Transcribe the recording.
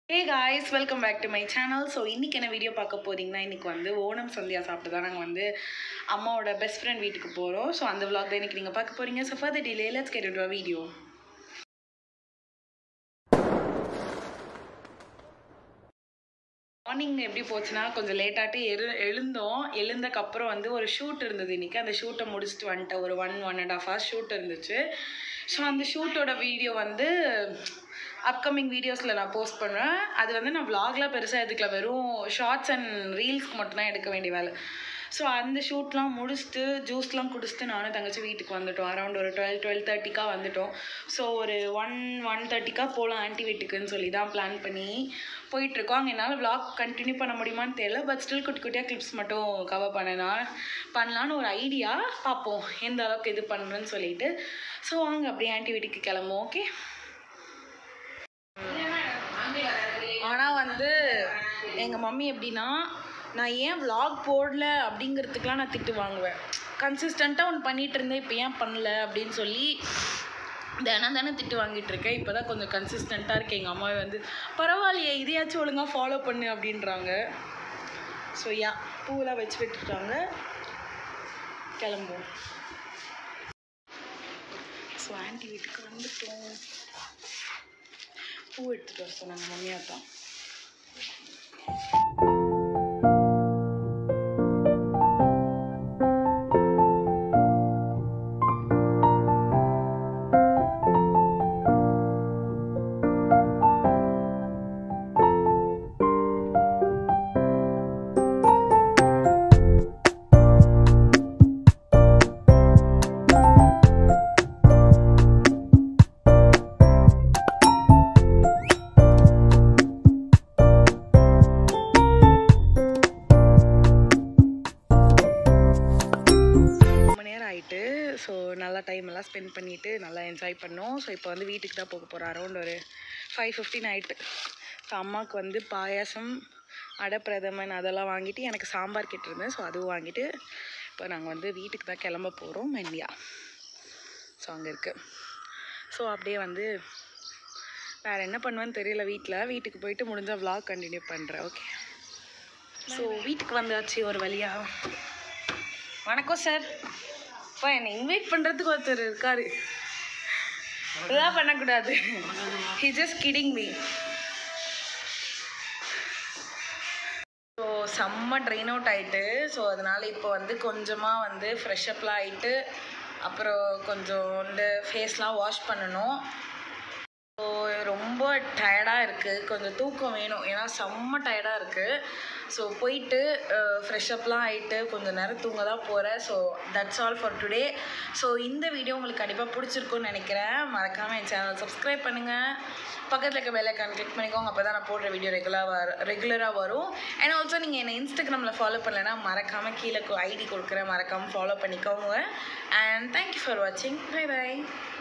Hey guys, welcome back to my channel. So இன்னைக்கு என்ன video பார்க்க போறீங்கன்னா இன்னைக்கு வந்து ஓணம் சந்தியா சாப்பிட்டு தான் நாங்கள் வந்து அம்மாவோட பெஸ்ட் ஃப்ரெண்ட் வீட்டுக்கு போகிறோம். ஸோ அந்த vlog தான் இன்னைக்கு நீங்கள் பார்க்க போறீங்க. So further delay, let's get into a video. Morning எப்படி போச்சுன்னா கொஞ்சம் லேட்டாட்டு எழுந்தக்கப்புறம் வந்து ஒரு ஷூட் இருந்தது இன்றைக்கி. அந்த ஷூட்டை முடிச்சுட்டு வந்துட்டேன். ஒரு 1.5 hours ஷூட் இருந்துச்சு. ஸோ அந்த ஷூட்டோட வீடியோ வந்து அப்கமிங் வீடியோஸில் நான் போஸ்ட் பண்ணுவேன். அது வந்து நான் vlogலாம் பெருசாக எடுக்கல, வெறும் ஷார்ட்ஸ் அண்ட் ரீல்ஸ்க்கு மட்டும்தான் எடுக்க வேண்டிய வேலை. ஸோ அந்த ஷூட்லாம் முடிச்சுட்டு ஜூஸ்லாம் குடிச்சிட்டு நானும் தங்கச்சி வீட்டுக்கு வந்துட்டோம். அரௌண்ட் ஒரு 12:30 வந்துட்டோம். ஸோ ஒரு 1:30 போகலாம் ஆன்ட்டி வீட்டுக்குன்னு சொல்லி தான் பிளான் பண்ணி போயிட்டுருக்கோம். அங்கே என்னால் vlog கண்டினியூ பண்ண முடியுமான்னு தெரியல, பட் ஸ்டில் குட்டி குட்டியாக கிளிப்ஸ் மட்டும் கவர் பண்ணலான்னு ஒரு ஐடியா. பார்ப்போம் எந்த அளவுக்கு இது பண்ணுறேன்னு சொல்லிட்டு. ஸோ வாங்க அப்படியே ஆன்ட்டி வீட்டுக்கு கிளம்புவோம். ஓகே. ஆனால் வந்து எங்கள் மம்மி எப்படின்னா, நான் ஏன் vlog போடல அப்படிங்கிறதுக்கெலாம் நான் திட்டு வாங்குவேன். கன்சிஸ்டண்ட்டாக ஒன்று பண்ணிகிட்டு இருந்தேன், இப்போ ஏன் பண்ணல அப்படின்னு சொல்லி தினம் திட்டு வாங்கிட்டு இருக்கேன். இப்போ தான் கொஞ்சம் கன்சிஸ்டண்ட்டாக இருக்கேன். எங்கள் அம்மாவை வந்து பரவாயில்லையே இதையாச்சும் ஒழுங்காக ஃபாலோ பண்ணு அப்படின்றாங்க. ஸோ பூவெலாம் வச்சு விட்டுட்டாங்க, கிளம்புவோம். ஸோ ஆன்ட்டி வீட்டுக்கு வந்துட்டோம். பூ எடுத்துகிட்டு வர சொன்னாங்க மம்மியாக தான். ஸோ நல்லா டைம் எல்லாம் ஸ்பெண்ட் பண்ணிவிட்டு நல்லா என்ஜாய் பண்ணோம். ஸோ இப்போ வந்து வீட்டுக்கு தான் போக போகிறோம். அரௌண்ட் ஒரு 5:15 ஆகிட்டு. ஸோ அம்மாவுக்கு வந்து பாயாசம், அடப்பிரதமன் அதெல்லாம் வாங்கிட்டு எனக்கு சாம்பார் கேட்டிருந்தேன். ஸோ அதுவும் வாங்கிட்டு இப்போ நாங்கள் வந்து வீட்டுக்கு தான் கிளம்ப போகிறோம். மென்னியா ஸோ அங்கே இருக்குது. ஸோ அப்படியே வந்து வேறு என்ன பண்ணுவேன்னு தெரியல. வீட்டுக்கு போயிட்டு முடிஞ்சால் vlog கண்டினியூ பண்ணுறேன். ஓகே. ஸோ வீட்டுக்கு வந்தாச்சு ஒரு வழியாக. வணக்கம் சார். இப்போ என்னை இன்வைட் பண்ணுறதுக்கு ஒருத்தர் இருக்காரு. இதெல்லாம் பண்ணக்கூடாது. He just kidding me. So செம்ம ட்ரெயின் அவுட் ஆகிட்டு. ஸோ அதனால் இப்போ வந்து கொஞ்சமாக வந்து ஃப்ரெஷ்அப்லாம் ஆகிட்டு அப்புறம் கொஞ்சம் வந்து ஃபேஸ்லாம் வாஷ் பண்ணணும். ஸோ ரொம்ப டயர்டாக இருக்குது, கொஞ்சம் தூக்கம் வேணும், ஏன்னா செம்ம டயர்டாக இருக்குது. ஸோ போயிட்டு ஃப்ரெஷ்அப்லாம் ஆகிட்டு கொஞ்சம் நேரம் தூங்க தான் போகிறேன். So that's all for today. So இந்த வீடியோ உங்களுக்கு கண்டிப்பாக பிடிச்சிருக்குன்னு நினைக்கிறேன். மறக்காமல் என் சேனல் சப்ஸ்கிரைப் பண்ணுங்கள், பக்கத்தில் இருக்க பெல் ஐக்கான் கிளிக் பண்ணிக்கோங்க. அப்போ தான் நான் போடுற வீடியோ ரெகுலராக வரும். அண்ட் ஆல்சோ நீங்கள் என்னை இன்ஸ்டாகிராமில் ஃபாலோ பண்ணலைன்னா மறக்காமல் கீழே ஐடி கொடுக்குறேன், மறக்காமல் ஃபாலோ பண்ணிக்கோங்க. அண்ட் தேங்க்யூ ஃபார் வாட்சிங். Bye by.